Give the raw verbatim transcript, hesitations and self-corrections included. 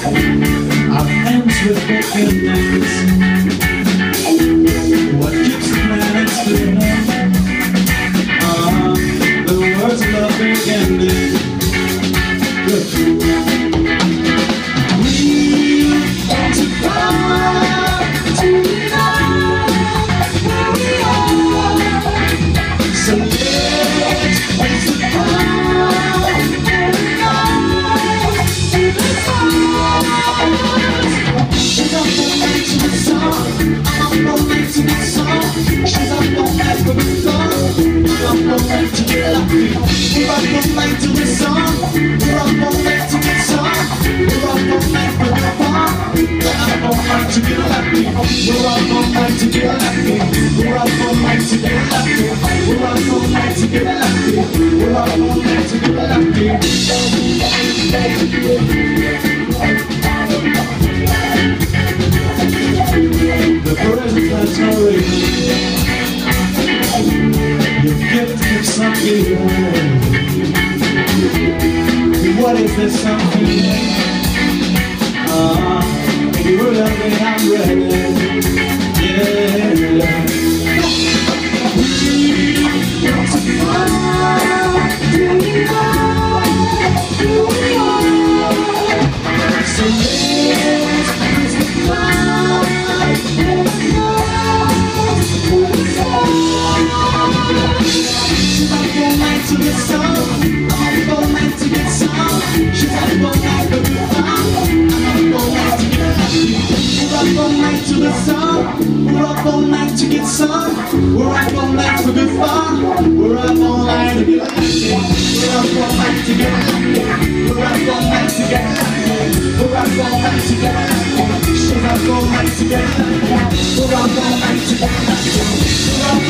Our hands with wickedness. What keeps the planet spinning? Ah, the words of love beginning. Good. We want to fly to know where we are. So let's raise the fire and fly to the stars. She's up all night to the sun. I'm up all night to the sun. She's up all night for the fun. We're up all night to get lucky. We're up all night to the sun. We're up all night to get sun. We're up all night for the fun. We're up all night to get lucky. We're up all night to get lucky. We're up all night to get lucky. We're up all night to get lucky. We're up all night to get lucky. The present that's already. Your gift gives something. What is this something? Ah, if you will love me, I'm ready. Yeah. We want to fly to the so let's raise the flag and fly to the stars. She's up all night to the sun. I'm up all night to get some. She's up all night for the fun. I'm up all night to get lucky. We're up all night to the sun. We're up all night to get sun. We're up all night for good fun. We're up all night to get lucky. We're up all night to get lucky. We're up all night to get lucky. We're up all night to get lucky. She's up all night to get lucky. We're up all night to get lucky. We're up